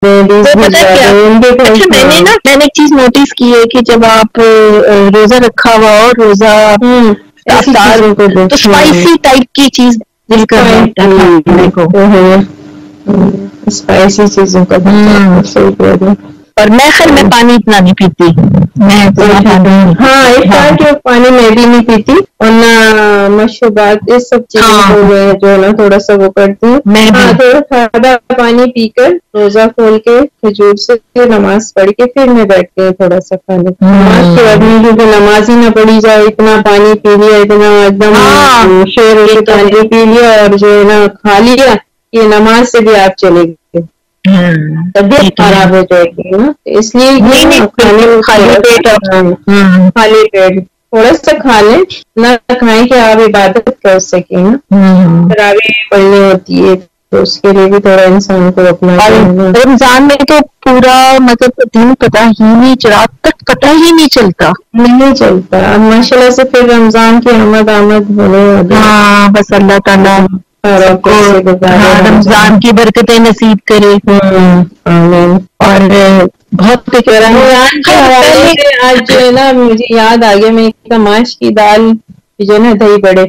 میں نے ایک چیز نوٹس کی ہے کہ جب آپ روزہ رکھا ہوا ہو روزہ تو اسپائسی ٹائپ کی چیز دل کر کھانے کو اسپائسی چیزوں کا اور میں خیر میں پانی اتنا نہیں پیتی ایک جو پانی میں بھی نہیں پیتی اور نہ مشروبات اس سب چیزوں کو جو ہے نا تھوڑا سا وہ کرتی ہوں تھوڑا سادہ پانی پی کر روزہ کھول کے کھجور سے نماز پڑھ کے پھر میں بیٹھتی ہوں تھوڑا سا کھانے نماز کے بعد کیونکہ نماز ہی نہ پڑھی جائے اتنا پانی پی لیا اتنا ایک دم شیر ہو کے پانی پی لیا اور جو ہے نا کھا لیا یہ نماز سے بھی آپ چلے گئے طبیعت خراب ہو جائے گی نا اس لیے خالی پیٹ تھوڑا سا کھا لیں نہ کھائیں کہ آپ عبادت کر سکیں نا تراویح پڑھنی ہوتی ہے تو اس کے لیے بھی تھوڑا انسان کو اپنا رمضان میں تو پورا مطلب دن پتہ ہی نہیں رات تک پتہ ہی نہیں چلتا اب ماشاء اللہ سے پھر رمضان کی آمد ہونے بس اللہ تعالیٰ رمضان کی برکتیں نصیب کرے اور بہت رمضان کے حوالے سے آج جو ہے نا مجھے یاد آ گیا میں ماش کی دال جو ہے نا دہی بڑے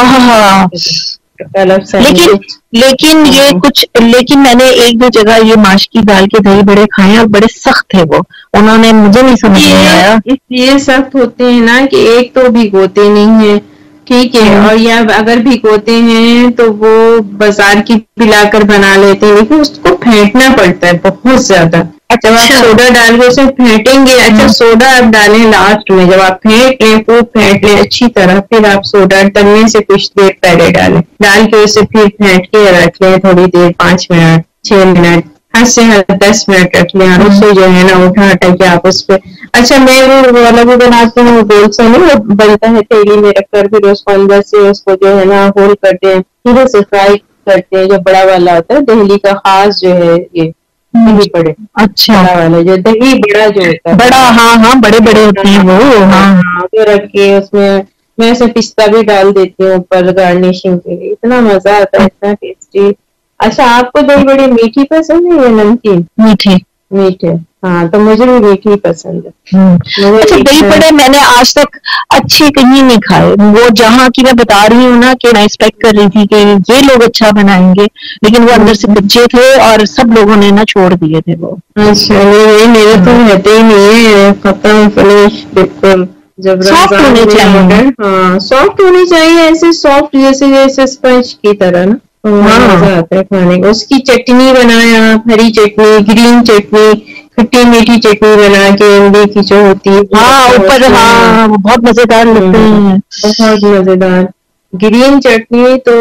لیکن میں نے ایک دو جگہ یہ ماش کی دال کے دہی بڑے کھائے اور بڑے سخت تھے وہ انہوں نے مجھے نہیں سمجھ میں آیا یہ سخت ہوتے ہیں نا کہ ایک تو بھگوتے نہیں ہیں ٹھیک ہے اور یا اگر بھگوتے ہیں تو وہ بازار کی پلا کر بنا لیتے ہیں لیکن اس کو پھینٹنا پڑتا ہے بہت زیادہ جب آپ سوڈا ڈال کے اسے پھینٹیں گے اچھا سوڈا آپ ڈالیں لاسٹ میں جب آپ پھینٹ لیں خوب پھینٹ لیں اچھی طرح پھر آپ سوڈا ڈلنے سے کچھ دیر پہلے ڈال کے اسے پھر پھینٹ کے رکھ لیں تھوڑی دیر 5 منٹ 6 منٹ 8 سے 10 منٹ رکھ لیں اور اس سے جو ہے نا اٹھا کے آپ اس پہ اچھا میں وہ والا بھی بناتی ہوں گول سا نہیں وہ بنتا ہے تیلی میں رکھ کر پھر اس کو اندر سے اس کو جو ہے نا ہول کرتے ہیں پھر اسے فرائی کرتے ہیں جو بڑا والا ہوتا ہے دہلی کا خاص جو ہے یہ دہی بڑے اچھا والا جو دہی بڑا جو ہوتا ہے بڑا بڑے بڑے ہوتے ہیں وہ رکھ کے اس میں اسے پستہ بھی ڈال دیتی ہوں اوپر گارنشنگ کے لیے اتنا مزہ آتا ہے اتنا ٹیسٹی اچھا آپ کو دہی بڑی میٹھی پسند ہے یا نمکین میٹھے ہاں تو مجھے بھی میٹھی پسند ہے اچھا دہی بڑے میں نے آج تک اچھے کہیں نہیں کھائے وہ جہاں کی میں بتا رہی ہوں نا کہ میں ایکسپیکٹ کر رہی تھی کہ یہ لوگ اچھا بنائیں گے لیکن وہ اندر سے کچے تھے اور سب لوگوں نے نا چھوڑ دیے تھے وہ اچھا میرے تو رہتے ہی نہیں ہے ختم فنش بالکل جب رمضان سافٹ ہونی چاہیے ایسے سافٹ جیسے اسپنج کی طرح نا مزہ آتا ہے کھانے کا اس کی چٹنی بنایا ہری چٹنی گرین چٹنی کھٹی میٹھی چٹنی بنا کے املی کی جو ہوتی ہے اوپر بہت مزیدار لگتے ہیں بہت مزیدار گرین چٹنی تو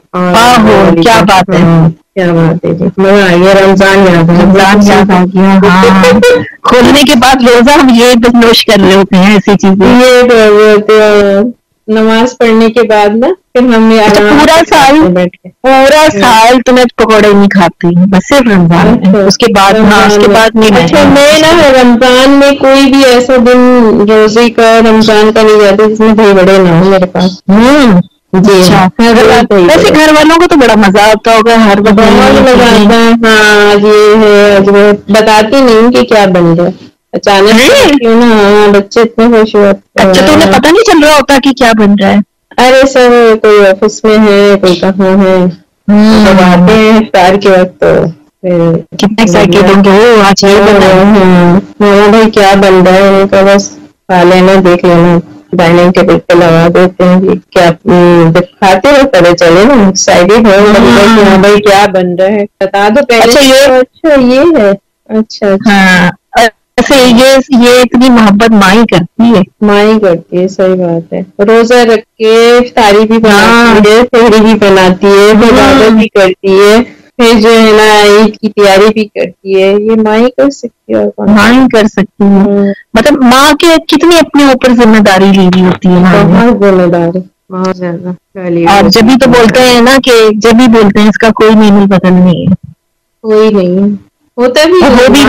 کیا بات ہے کیا بات ہے جی مزہ آ گیا رمضان یاد آ گیا کھولنے کے بعد روزہ ہم یہ نوش کر رہے ہوتے ہیں ایسی چیزیں یہ نماز پڑھنے کے بعد نا پھر ہم نے پورا سال تو میں پکوڑے نہیں کھاتی بس صرف رمضان اس کے بعد نہیں اچھا میں نا رمضان میں کوئی بھی ایسا دن روزے کا رمضان کا نہیں جاتا جس میں دہی بڑے نہ ہو میرے پاس جی ویسے گھر والوں کو تو بڑا مزہ آتا ہوگا ہر بہت مزہ آتا ہے ہاں یہ ہے بتاتی نہیں کہ کیا بن رہا ہے اچانک نا بچے اتنے خوش ہوتے اچھا تو انہیں پتہ نہیں چل رہا ہوتا کہ کیا بن رہا ہے ارے سر کوئی آفس میں ہے کوئی کہاں ہے جب آتے ہیں افطار کے وقت کتنے ایکسائٹیڈ ہوں گے بھائی کیا بن رہا ہے ان کا بس کھا لینا دیکھ لینا ڈائننگ ٹیبل پہ لگا دیتے ہیں کیا جب کھاتے ہو پتہ چلے نا ایکسائٹیڈ ہو ہاں بھائی کیا بن رہا ہے بتا دو پہلے اچھا یہ ہے اچھا ایسے یہ اتنی محبت ماں ہی کرتی ہے ماں ہی کرتی ہے صحیح بات ہے روزہ رکھ کے افطاری بھی بناتی ہے سحری بھی بناتی ہے عبادت بھی کرتی ہے پھر جو ہے نا عید کی تیاری بھی کرتی ہے یہ ماں ہی کر سکتی ہے ماں ہی کر سکتی ہے مطلب ماں کے کتنی اپنے اوپر ذمہ داری لی ہوئی ہوتی ہے بہت ذمہ داری بہت زیادہ اور جبھی تو بولتے ہیں نا کہ جبھی بولتے ہیں اس کا کوئی نہیں بدل نہیں ہے کوئی نہیں ہوتا بھی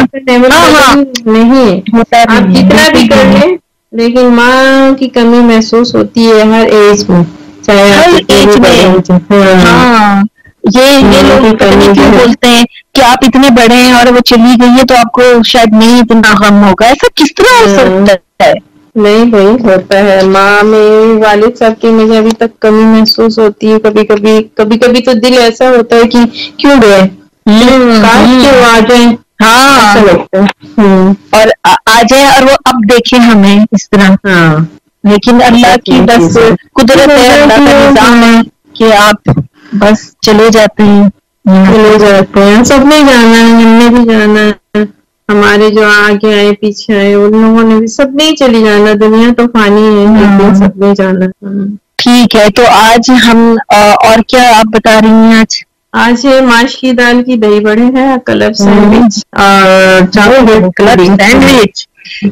نہیں آپ جتنا بھی کر لیں لیکن ماں کی کمی محسوس ہوتی ہے ہر ایج میں چاہے ہر ایج میں یہ لوگ پتہ نہیں کیوں بولتے ہیں کہ آپ اتنے بڑے ہیں اور وہ چلی گئی ہے تو آپ کو شاید نہیں اتنا غم ہوگا. ایسا کس طرح ہو سکتا ہے؟ نہیں بھائی ہوتا ہے. ماں میری والد صاحب کی مجھے ابھی تک کمی محسوس ہوتی ہے. کبھی کبھی تو دل ایسا ہوتا ہے کہ کیوں گئے, کاش کیوں آ جائیں. ایسا لگتا ہے. اور آ جائے اور وہ اب دیکھیں ہمیں اس طرح. ہاں لیکن اللہ کی بس قدرت ہے, اللہ کا نظام ہے کہ آپ بس چلے جاتے ہیں. چلے جاتے ہیں. سب نے جانا ہے, ہم نے بھی جانا ہے, ہمارے جو آگے آئے پیچھے آئے ان لوگوں نے بھی, سب نے ہی چلی جانا. دنیا تو فانی ہے لیکن سب نے جانا. ٹھیک ہے, تو آج ہم اور کیا آپ بتا رہی ہیں؟ آج ماش کی دال کی دہی بڑے ہے, کلب سینڈوچ اور کلب سینڈوچ.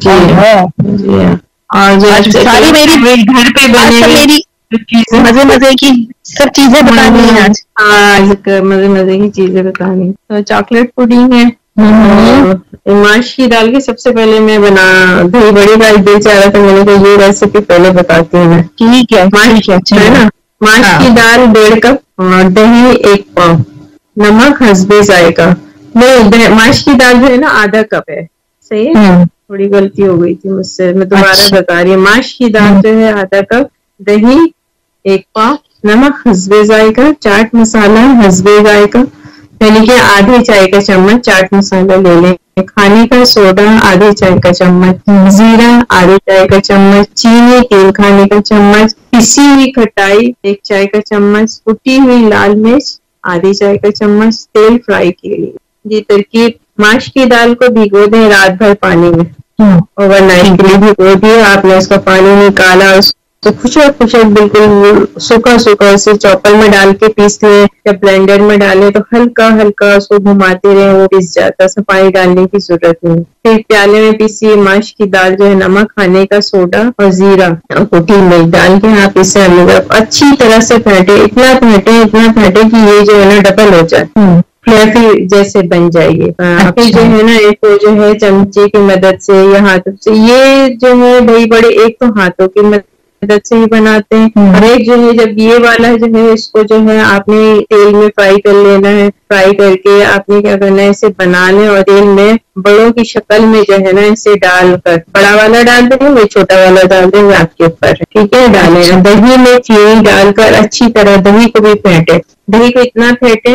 جی اور ساری میری گھر پہ بنے میری مزے کی سب چیزیں بتانی ہیں آج. آج مزے کی چیزیں بتانی. تو چاکلیٹ پڈنگ ہے, ماش کی دال کی سب سے پہلے میں دہی بڑی دال چاہ رہا تھا, میں نے کہا یہ ریسیپی پہلے بتاتی ہوں میں. ٹھیک ہے, ہے نا. ماش کی دال 1.5 کپ, دہی 1 پاؤ, نمک حسب ذائقہ. نہیں, ماش کی دال جو ہے نا آدھا کپ ہے. صحیح ہے, تھوڑی غلطی ہو گئی تھی مجھ سے, میں دوبارہ بتا رہی ہوں. ماش کی دال جو ہے آدھا کپ, دہی 1 پاؤ, نمک حسب ذائقہ, چاٹ مسالہ حسب ذائقہ, یعنی کہ آدھی چائے کا چمچ چاٹ مسالہ لے لیں. کھانے کا سوڈا آدھی چائے کا چمچ, زیرہ آدھی چائے کا چمچ, چینی 1 کھانے کا چمچ, پسی ہوئی کھٹائی 1 چائے کا چمچ, کٹی ہوئی لال مرچ آدھی چائے کا چمچ, تیل فرائی کے لیے. یہ ترکیب, ماش کی دال کو بھگو دیں رات بھر پانی میں, اوور نائٹ کے لیے بھگو دیے. آپ نے اس کا پانی نکالا, تو خوشک بالکل سوکھا اسے چاپر میں ڈال کے پیس لیں یا بلینڈر میں ڈالیں تو ہلکا اس کو گھماتے رہیں, وہ پس جاتا. صفائی ڈالنے کی ضرورت نہیں. پھر پیالے میں پیسی ماش کی دال جو ہے نمک, کھانے کا سوڈا اور زیرہ کٹی مرچ ڈال کے آپ اسے اچھی طرح سے پھینٹے. اتنا پھینٹے کہ یہ جو ہے نا ڈبل ہو جائے, فلفی جیسے بن جائے گی. پھر جو ہے نا ایک جو ہے چمچے کی مدد سے یا ہاتھوں سے, یہ جو ہے دہی بڑے ایک تو ہاتھوں کی مدد سے ہی بناتے ہیں, اور ایک جو ہے جب یہ والا جو ہے اس کو جو ہے آپ نے تیل میں فرائی کر لینا ہے. فرائی کر کے آپ نے کیا کرنا ہے, اسے بنا لیں اور تیل میں بڑوں کی شکل میں جو ہے نا اسے ڈال کر, بڑا والا ڈال دیں گے, چھوٹا والا ڈال دیں گے آپ کے اوپر. ٹھیک ہے, ڈالیں. دہی میں چینی ڈال کر اچھی طرح دہی کو بھی پھینٹے. دہی کو اتنا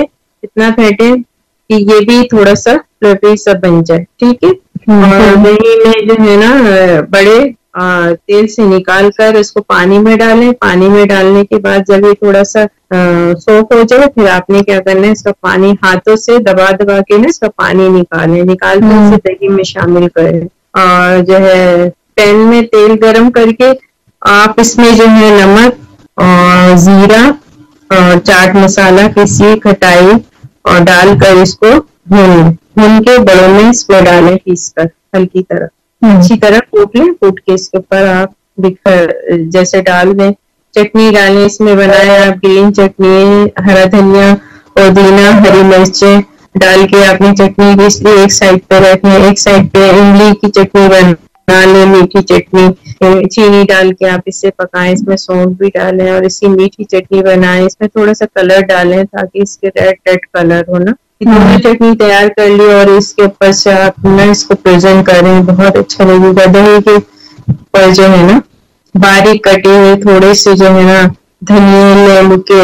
پھینٹے کہ یہ بھی تھوڑا سا فلفی سا بن جائے. ٹھیک ہے, اور دہی میں جو ہے نا بڑے تیل سے نکال کر اس کو پانی میں ڈالیں. پانی میں ڈالنے کے بعد جب یہ تھوڑا سا سوک ہو جائے, پھر آپ نے کیا کرنا ہے, اس کا پانی ہاتھوں سے دبا کے نا اس کا پانی نکال کر اسے دہی میں شامل کریں. اور جو ہے پین میں تیل گرم کر کے آپ اس میں جو ہے نمک اور زیرہ اور چاٹ مسالہ, پسی کھٹائی اور ڈال کر اس کو بھون کے بڑوں میں اس کو ڈالیں, پیس کر ہلکی طرح اچھی طرح کوٹ لیں. کوٹ کے اس کے اوپر آپ جیسے ڈال دیں. چٹنی ڈالیں, اس میں بنایا آپ گرین چٹنی, ہرا دھنیا, پودینہ, ہری مرچیں ڈال کے آپ نے چٹنی بھی اس لیے ایک سائڈ پہ رکھیں. ایک سائڈ پہ املی کی چٹنی بنا لیں, میٹھی چٹنی, چینی ڈال کے آپ اسے پکائیں. اس میں سونف بھی ڈالیں اور اس کی میٹھی چٹنی بنائیں. اس میں تھوڑا سا کلر ڈالیں تاکہ اس کے ریڈ کلر ہو نا. دونوں چٹنی تیار کر لی اور اس کے اوپر سے آپ نا اس کو پریزنٹ کریں, بہت اچھا لگے گا. دہی کے اوپر جو ہے نا باریک کٹے ہوئے تھوڑے سے جو ہے نا دھنیا, لیمبو کے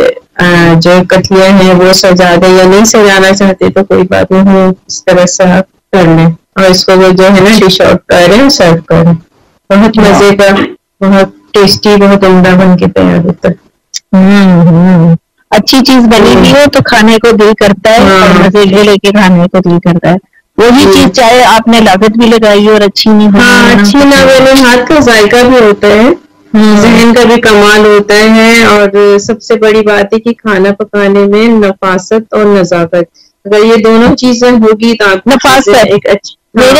جو کتلیاں ہیں وہ سجا دیں, یا نہیں سجانا چاہتے تو کوئی بات نہیں, اس طرح سے آپ کر لیں. اور اس کو وہ جو ہے نا ڈش آؤٹ کریں, سرو کریں. بہت مزے کا, بہت ٹیسٹی, بہت عمدہ بن کے تیار ہوتا ہے. اچھی چیز بنی ہوئی ہو تو کھانے کو دل کرتا ہے, اور مزے لے کے کھانے کو دل کرتا ہے. وہی چیز چاہے آپ نے لاگت بھی لگائی اور اچھی نہیں بنی, اچھی نہ بنے, ہاتھ کا ذائقہ بھی ہوتا ہے, ذہن کا بھی کمال ہوتا ہے. اور سب سے بڑی بات ہے کہ کھانا پکانے میں نفاست اور نزاکت, اگر یہ دونوں چیزیں ہوگی تو آپ ایک اچھی.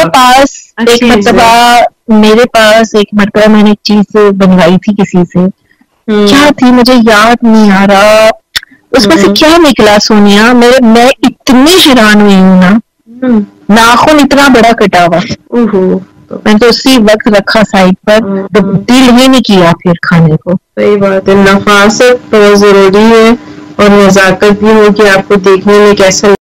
میرے پاس ایک مرتبہ میں نے ایک چیز بنوائی تھی کسی سے, کیا تھی مجھے یاد نہیں آ رہا, اس میں سے کیا نکلا سونیا, میں اتنی حیران ہوئی ہوں نا, ناخن اتنا بڑا کٹا ہوا. میں تو اسی وقت رکھا سائڈ پر, دل ہی نہیں کیا پھر کھانے کو. صحیح بات ہے, نفاست بہت ضروری ہے. اور نزاکت بھی ہو کہ آپ کو دیکھنے میں کیسا